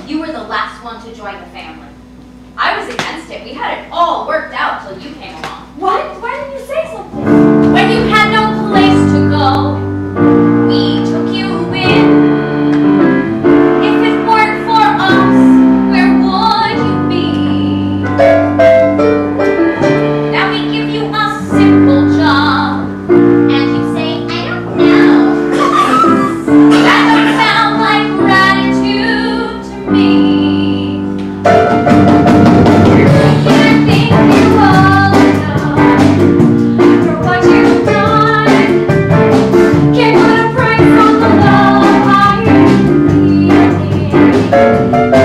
You were the last one to join the family. I was against it. We had it all worked out till you came along. What? Why didn't you say something? When you had no place to go, we took you in. If it weren't for us, where would you be? Now we give you a simple job, and you say, I don't know. That don't sound like gratitude to me. I think you all know for what you've done. Can't put a price on the love I need.